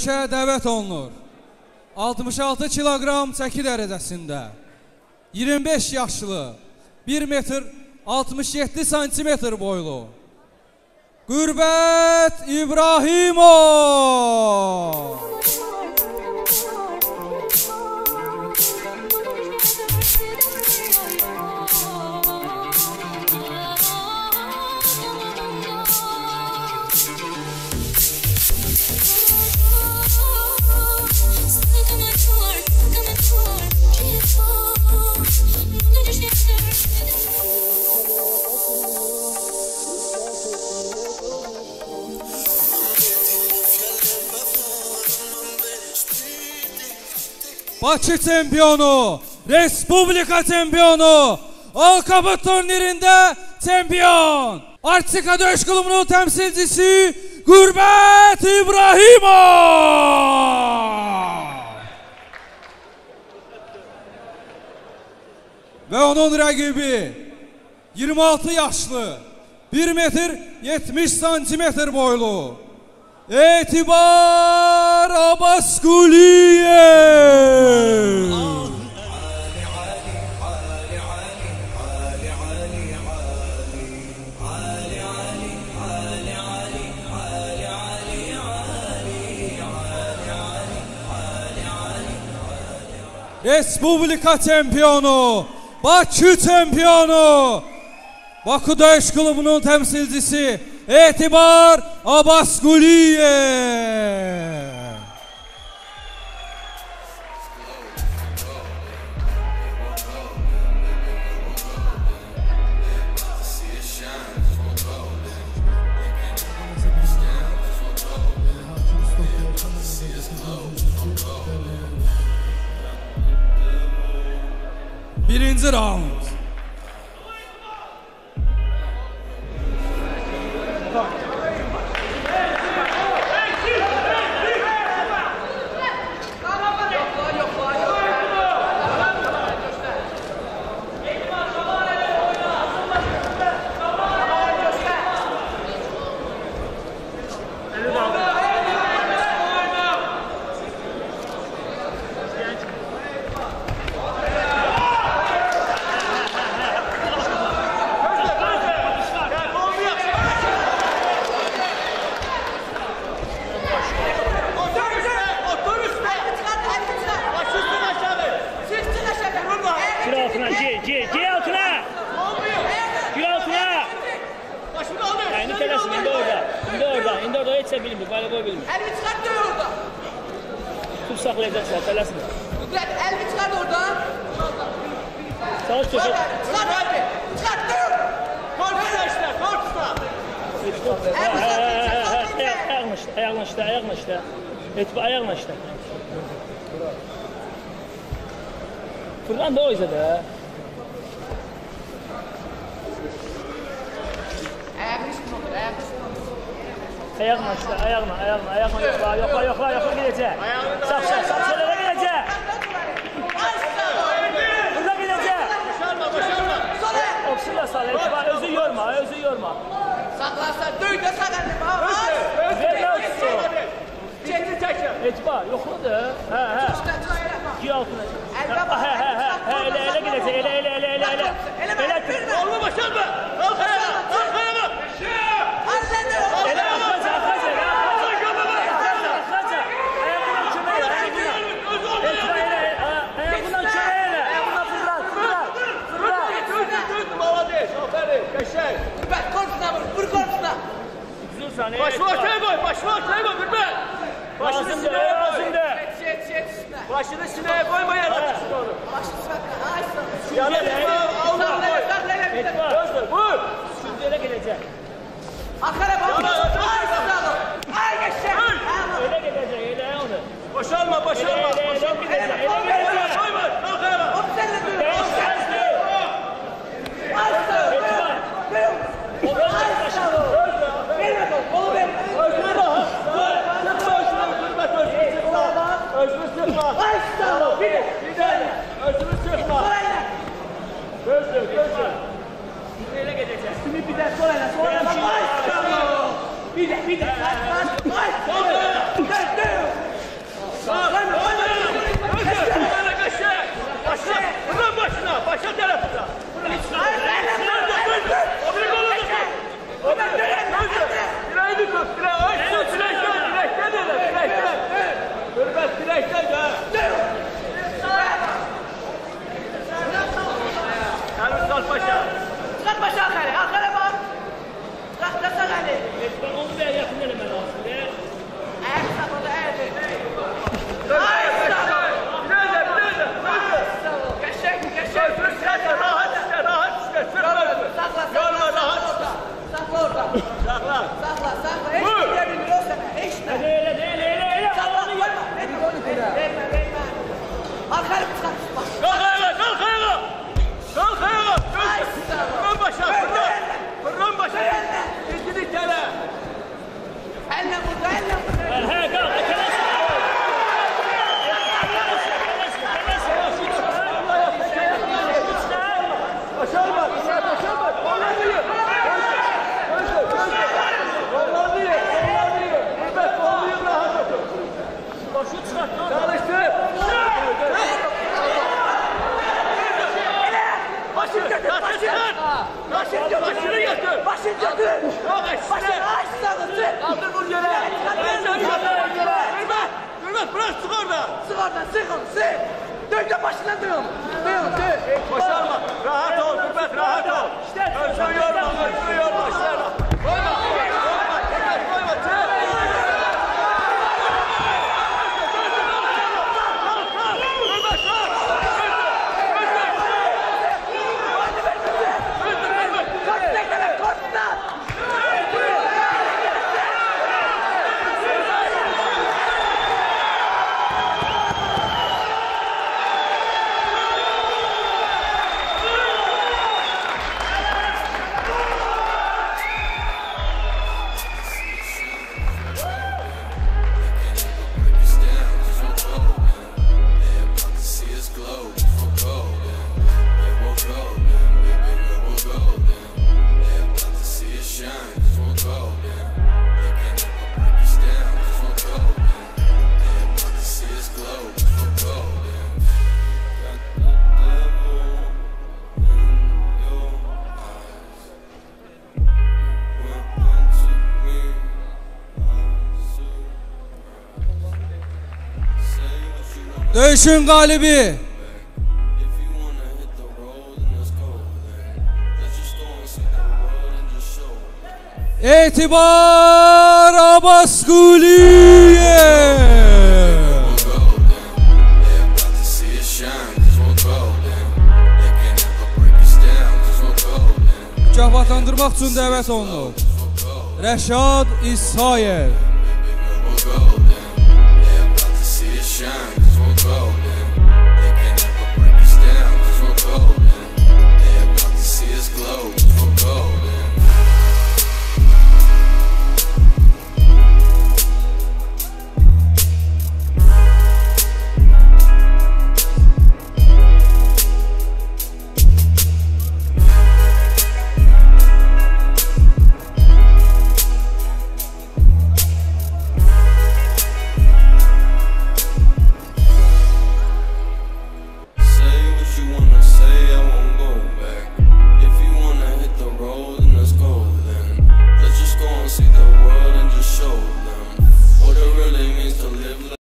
Dəvət olunur. 66 kilogram çəki dərəcəsində 25 yaşlı 1 metr 67 santimetr boylu Qürbət İbrahimov. Bakı çempionu, Respublika çempionu, Alkabut turnirində çempion, Artika döyüş klubunun temsilcisi Qürbət İbrahimov. Ve onun rakibi 26 yaşlı, 1 metr 70 santimetr boylu Etibar Abaskuliyev. Respublika çempionu, Bakü çempionu, Bakü Döyüş Klubu'nun temsilcisi Etibar Abaskuliyev. Birinci round. Elini çıkart dövüyor orada. Tüm saklayacaksın, hatırlasın. Elini çıkart oradan. Savaş köşe. Çıkart elini. Çıkart dövüyor. Korkma işte, korkma. Ayağına işte. Etibar ayağına işte. Fırlan da o yüzden de. Ayağını üstüne olur, ayağını üstüne olur. Ayağına işte, ayağına yokla gidecek. Sap şöyle gidecek. Burada gidecek. Başarma. Oksuyla sal, Etibar özü yorma. Saklarsan döy de saklarsan. Verme oksu. Ciddi çekin. Etibar yokladı. He. Giy altına. Ele gidecek, ele. Olma başarma. Kalk ayağa. Başını ortaya koy, Gülbet. Başını sineye koy. Başını sineye koyma yanına. Yanına Allah'a koy. Vur. Şimdi ele gelecek. Arkana bak. Ay geçecek. Ele gelecek, ele onu. Başarma. Ele gelecek. Koyma. Kalk ayağa. Hop senle dövüyor. Özünü sıkma. Gözlü. Ele gelecek. Üstümü bir de sol ele. Bir de. Boşu çıxartma. Çalıştır. Başını götür. Başını götür. Başını götür. Yok eşitler. Kaldır bunu yere. Hürmet bırak sık orada. Sık oradan, sık onu, sık. Dök de başından dök onu. Dök onu, dök. Başarma. Rahat ol Hürmet rahat ol. Özünü yorma. İşlerine. Koyma. Tekrar koyma. Döyüşün galibi Etibar Abbasquliyev. Mükafatlandırmaq üçün dəvət olunub. Rəşad İsayev.